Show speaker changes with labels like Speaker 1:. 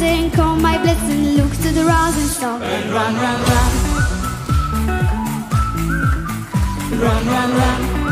Speaker 1: blessing, call my blessing, look to the rising star and run, run, run. Run, run, run.